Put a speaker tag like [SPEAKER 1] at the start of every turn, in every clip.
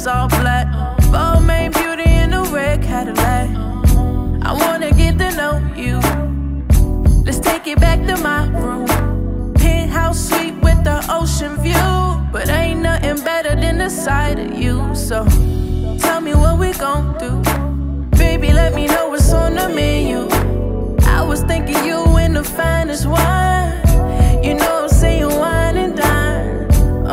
[SPEAKER 1] windows all black. Balmain beauty in a red Cadillac. I wanna get to know you. Let's take it back to my room. Penthouse suite with the ocean view. But ain't nothing better than the sight of you. So tell me what we gon' do. Baby, let me know what's on the menu. I was thinking you in the finest wine. You know I'm saying wine and dine.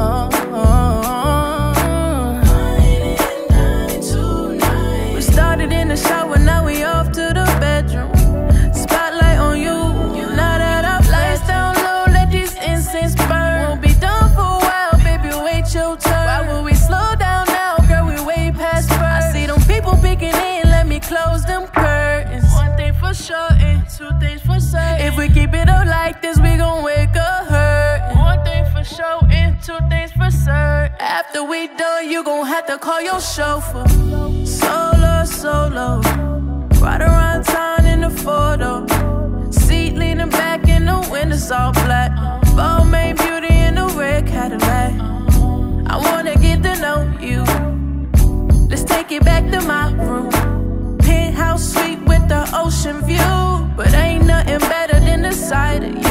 [SPEAKER 1] We started in the shower, now we off to the bedroom. Spotlight on you, now that our lights down low, let these incense burn. Won't be done for a while, baby, wait your turn. Why would we slow down now, girl, we way past first. I see them people peeking in, let me close them curtains. One thing for sure and two things for certain. If we keep it up like this, we gon' wake up hurtin'. One thing for sure and two things for certain. After we done, you gon' have to call your chauffeur. Solo, solo, right around town in the photo. Seat leaning back and the windows all black. Balmain beauty in a red Cadillac. I wanna get to know you. Let's take it back to my room. Penthouse suite with the ocean view. But ain't nothing better than the sight of you.